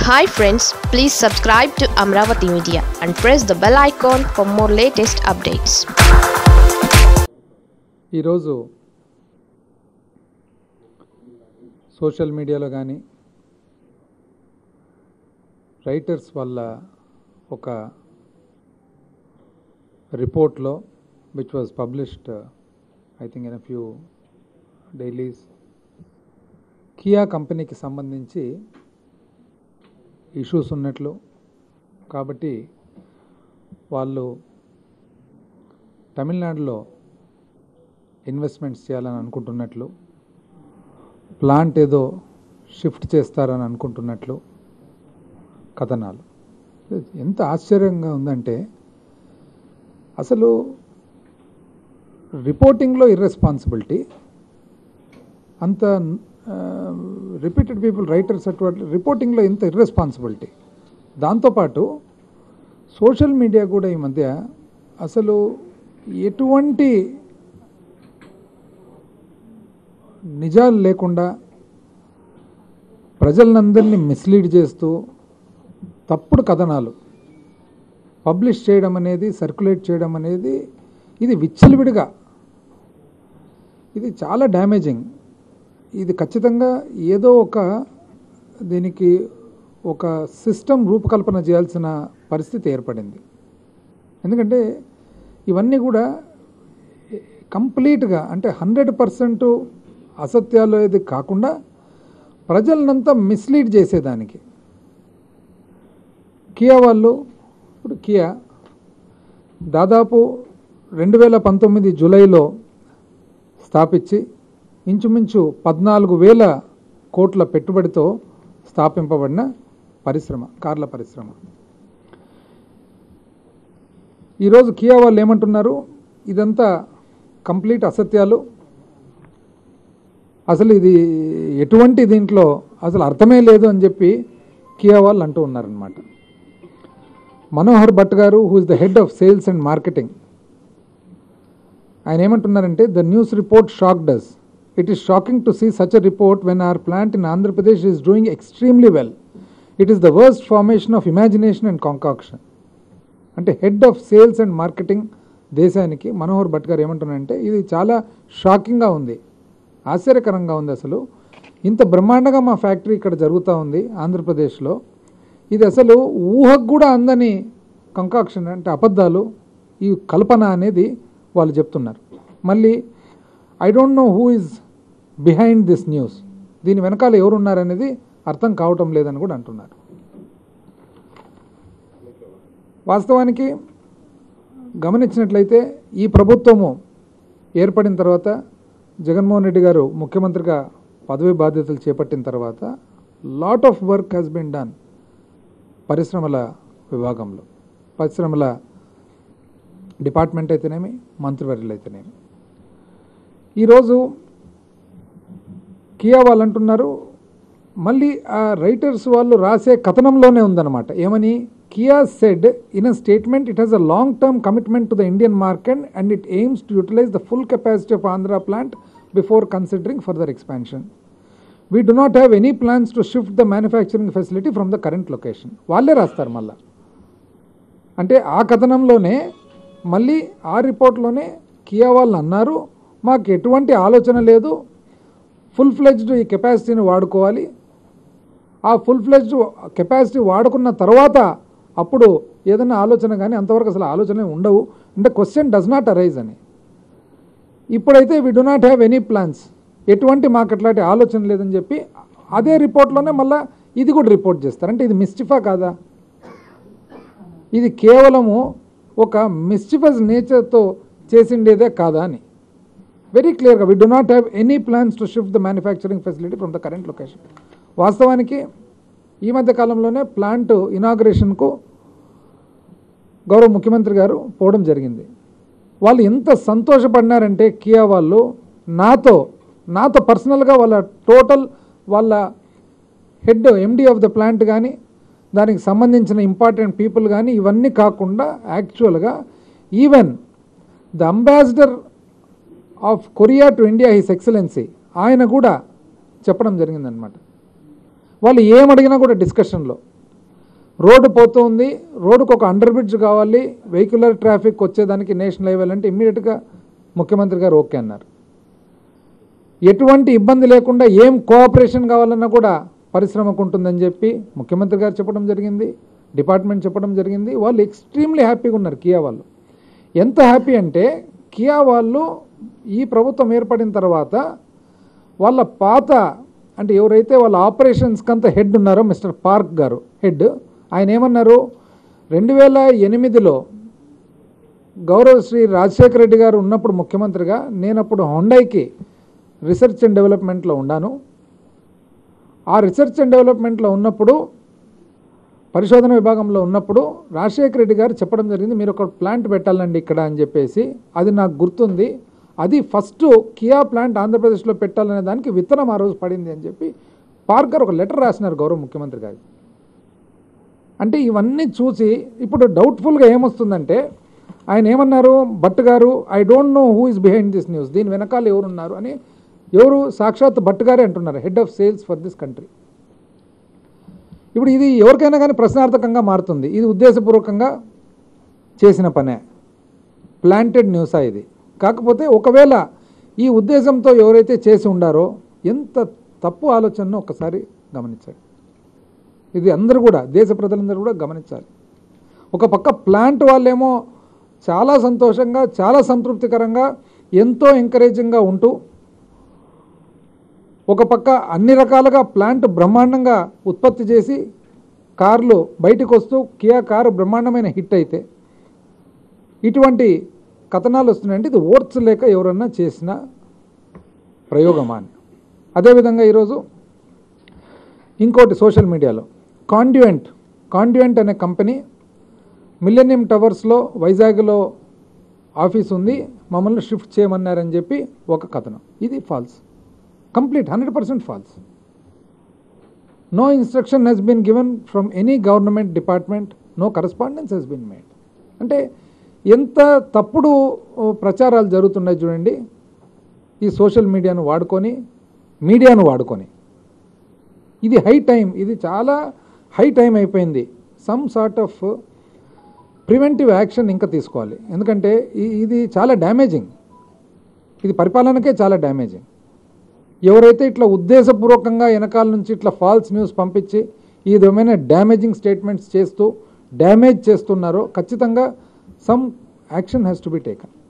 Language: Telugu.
Hi friends, please subscribe to Amravati Media and press the bell icon for more latest updates. ఈరోజు సోషల్ మీడియాలో కానీ రైటర్స్ వల్ల ఒక రిపోర్ట్లో which was published I think in a few dailies Kia కంపెనీకి సంబంధించి ఇష్యూస్ ఉన్నట్లు కాబట్టి వాళ్ళు తమిళనాడులో ఇన్వెస్ట్మెంట్స్ చేయాలని అనుకుంటున్నట్లు ప్లాంట్ ఏదో షిఫ్ట్ చేస్తారని అనుకుంటున్నట్లు కథనాలు. ఎంత ఆశ్చర్యంగా ఉందంటే అసలు రిపోర్టింగ్లో ఇర్రెస్పాన్సిబిలిటీ, అంత రిపీటెడ్ పీపుల్ రైటర్స్ అటువంటి రిపోర్టింగ్లో ఎంత ఇర్రెస్పాన్సిబిలిటీ. దాంతోపాటు సోషల్ మీడియా కూడా ఈ మధ్య అసలు ఎటువంటి నిజాలు లేకుండా ప్రజలందరినీ మిస్లీడ్ చేస్తూ తప్పుడు కథనాలు పబ్లిష్ చేయడం అనేది, సర్క్యులేట్ చేయడం అనేది ఇది విచ్చలవిడిగా, ఇది చాలా డ్యామేజింగ్. ఇది ఖచ్చితంగా ఏదో ఒక దీనికి ఒక సిస్టమ్ రూపకల్పన చేయాల్సిన పరిస్థితి ఏర్పడింది. ఎందుకంటే ఇవన్నీ కూడా కంప్లీట్గా అంటే 100% అసత్యాలు ఏది కాకుండా ప్రజలనంతా మిస్లీడ్ చేసేదానికి కియా వాళ్ళు, ఇప్పుడు కియా దాదాపు 2019 జూలైలో స్థాపించి ఇంచుమించు 14,000 కోట్ల పెట్టుబడితో స్థాపింపబడిన పరిశ్రమ, కార్ల పరిశ్రమ. ఈరోజు కియా వాళ్ళు ఏమంటున్నారు, ఇదంతా కంప్లీట్ అసత్యాలు, అసలు ఇది ఎటువంటి దీంట్లో అసలు అర్థమే లేదు అని చెప్పి కియా వాళ్ళు అంటూ ఉన్నారనమాట. మనోహర్ భట్ గారు, who is the head of sales and marketing, ఆయన ఏమంటున్నారంటే, the news report shocked us. It is shocking to see such a report when our plant in Andhra Pradesh is doing extremely well. It is the worst formation of imagination and concoction. అంటే head of sales and marketing దేశానికి మనోహర్ భట్ గారు ఏమంటున్నారంటే, ఇది చాలా షాకింగ్గా ఉంది, ఆశ్చర్యకరంగా ఉంది. అసలు ఇంత బ్రహ్మాండంగా మా ఫ్యాక్టరీ ఇక్కడ జరుగుతూ ఉంది ఆంధ్రప్రదేశ్లో, ఇది అసలు ఊహకు కూడా అందని కంకాక్షన్ అంటే అబద్ధాలు, ఈ కల్పన అనేది వాళ్ళు చెప్తున్నారు. మళ్ళీ I don't know who is behind this news, దీని వెనకాల ఎవరున్నారనేది అర్థం కావటం లేదని కూడా అంటున్నారు. వాస్తవానికి గమనించినట్లయితే ఈ ప్రభుత్వము ఏర్పడిన తర్వాత, జగన్మోహన్ రెడ్డి గారు ముఖ్యమంత్రిగా పదవి బాధ్యతలు చేపట్టిన తర్వాత lot of work has been done పరిశ్రమల విభాగంలో, పరిశ్రమల డిపార్ట్మెంట్ అయితేనేమి, మంత్రివర్యులు అయితేనేమి. ఈరోజు కియా వాళ్ళు అంటున్నారు, మళ్ళీ ఆ రైటర్స్ వాళ్ళు రాసే కథనంలోనే ఉందన్నమాట. ఏమని, Kia said in a statement, it has a long term commitment to the Indian market and it aims to utilise the full capacity of Andhra plant before considering further expansion. We do not have any plans to shift the manufacturing facility from the current location. వాళ్ళే రాస్తారు మళ్ళా. అంటే ఆ కథనంలోనే మళ్ళీ ఆ రిపోర్ట్లోనే కియా వాళ్ళు అన్నారు, మాకు ఎటువంటి ఆలోచన లేదు, ఫుల్ ఫ్లెడ్జ్డ్ ఈ కెపాసిటీని వాడుకోవాలి, ఆ ఫుల్ ఫ్లెడ్జ్డ్ కెపాసిటీ వాడుకున్న తర్వాత అప్పుడు ఏదైనా ఆలోచన, కానీ అంతవరకు అసలు ఆలోచన ఉండవు, అంటే క్వశ్చన్ డస్ నాట్ అరైజ్ అని. ఇప్పుడైతే we do not have any plans, ఎటువంటి మాకు అట్లాంటి ఆలోచన లేదని చెప్పి అదే రిపోర్ట్లోనే మళ్ళీ ఇది కూడా రిపోర్ట్ చేస్తారు. అంటే ఇది మిస్చిఫా కాదా? ఇది కేవలము ఒక మిస్చిఫస్ నేచర్తో చేసిండేదే కాదా అని వెరీ క్లియర్గా, we do not have any plans to shift the manufacturing facility from the current location. వాస్తవానికి ఈ మధ్య కాలంలోనే ప్లాంట్ ఇనాగ్రేషన్కు గౌరవ ముఖ్యమంత్రి గారు పోవడం జరిగింది. వాళ్ళు ఎంత సంతోషపడినారంటే కియా వాళ్ళు, నాతో పర్సనల్గా వాళ్ళ టోటల్ వాళ్ళ head MD of the plant కానీ, దానికి సంబంధించిన ఇంపార్టెంట్ పీపుల్ కానీ, ఇవన్నీ కాకుండా యాక్చువల్గా even the ambassador of Korea to India, his excellency, ఆయన కూడా చెప్పడం జరిగిందనమాట. వాళ్ళు ఏమడిగినా కూడా డిస్కషన్లో రోడ్డు పోతుంది, రోడ్డుకు ఒక అండర్ బ్రిడ్జ్ కావాలి, వెహికులర్ ట్రాఫిక్ వచ్చేదానికి నేషనల్ హైవేలు అంటే ఇమ్మీడియట్గా ముఖ్యమంత్రి గారు ఓకే అన్నారు. ఎటువంటి ఇబ్బంది లేకుండా ఏం కోఆపరేషన్ కావాలన్నా కూడా పరిశ్రమకు ఉంటుందని చెప్పి ముఖ్యమంత్రి గారు చెప్పడం జరిగింది, డిపార్ట్మెంట్ చెప్పడం జరిగింది. వాళ్ళు ఎక్స్ట్రీమ్లీ హ్యాపీగా ఉన్నారు కియా వాళ్ళు. ఎంత హ్యాపీ అంటే కియా వాళ్ళు ఈ ప్రభుత్వం ఏర్పడిన తర్వాత వాళ్ళ పాత అంటే ఎవరైతే వాళ్ళ ఆపరేషన్స్కి అంతా హెడ్ ఉన్నారో మిస్టర్ పార్క్ గారు హెడ్, ఆయన ఏమన్నారు, 2008లో గౌరవ శ్రీ రాజశేఖర రెడ్డి గారు ఉన్నప్పుడు ముఖ్యమంత్రిగా నేను అప్పుడు హుండైకి రీసెర్చ్ అండ్ డెవలప్మెంట్లో ఉన్నాను. ఆ రీసెర్చ్ అండ్ డెవలప్మెంట్లో ఉన్నప్పుడు పరిశోధన విభాగంలో ఉన్నప్పుడు రాజశేఖర రెడ్డి గారు చెప్పడం జరిగింది, మీరు ఒక ప్లాంట్ పెట్టాలండి ఇక్కడ అని చెప్పేసి. అది నాకు గుర్తుంది. అది ఫస్ట్ కియా ప్లాంట్ ఆంధ్రప్రదేశ్లో పెట్టాలనే దానికి విత్తనం ఆ రోజు పడింది అని చెప్పి పార్క్ గారు ఒక లెటర్ రాసినారు గౌరవ ముఖ్యమంత్రి గారికి. అంటే ఇవన్నీ చూసి ఇప్పుడు డౌట్ఫుల్గా ఏమొస్తుందంటే ఆయన ఏమన్నారు, భట్ గారు, I don't know who is behind this news, దీని వెనకాల ఎవరున్నారు అని ఎవరు సాక్షాత్ భట్ గారే అంటున్నారు, head of sales for this country. ఇప్పుడు ఇది ఎవరికైనా కానీ ప్రశ్నార్థకంగా మారుతుంది. ఇది ఉద్దేశపూర్వకంగా చేసిన పనే, ప్లాంటెడ్ న్యూసా ఇది. కాకపోతే ఒకవేళ ఈ ఉద్దేశంతో ఎవరైతే చేసి ఉండారో ఎంత తప్పు ఆలోచనను ఒక్కసారి గమనించాలి. ఇది అందరూ కూడా దేశ ప్రజలందరూ కూడా గమనించాలి. ఒక పక్క ప్లాంట్ వాళ్ళేమో చాలా సంతోషంగా చాలా సంతృప్తికరంగా ఎంతో ఎంకరేజింగ్గా ఉంటూ, ఒక పక్క అన్ని రకాలుగా ప్లాంట్ బ్రహ్మాండంగా ఉత్పత్తి చేసి కార్లు బయటకు వస్తూ కియా కారు బ్రహ్మాండమైన హిట్ అయితే ఇటువంటి కథనాలు వస్తున్నాయంటే ఇది ఓర్చ్ లేక ఎవరన్నా చేసిన ప్రయోగమా అని. అదేవిధంగా ఈరోజు ఇంకోటి సోషల్ మీడియాలో కాండ్యువెంట్ అనే కంపెనీ మిల్లెనియం టవర్స్లో వైజాగ్లో ఆఫీస్ ఉంది, మమ్మల్ని షిఫ్ట్ చేయమన్నారని చెప్పి ఒక కథనం. ఇది false, complete 100% false. No instruction has been given from any government department, no correspondence has been made. అంటే ఎంత తప్పుడు ప్రచారాలు జరుగుతున్నాయి చూడండి ఈ సోషల్ మీడియాను వాడుకొని. ఇది హై టైం, ఇది చాలా హై టైం అయిపోయింది. Some sort of preventive action ఇంకా తీసుకోవాలి. ఎందుకంటే ఇది చాలా డ్యామేజింగ్, ఇది పరిపాలనకే చాలా డ్యామేజింగ్. ఎవరైతే ఇట్లా ఉద్దేశపూర్వకంగా వెనకాల నుంచి ఇట్లా ఫాల్స్ న్యూస్ పంపించి ఈ విధమైన డ్యామేజింగ్ స్టేట్మెంట్స్ చేస్తూ డ్యామేజ్ చేస్తున్నారో ఖచ్చితంగా some action has to be taken.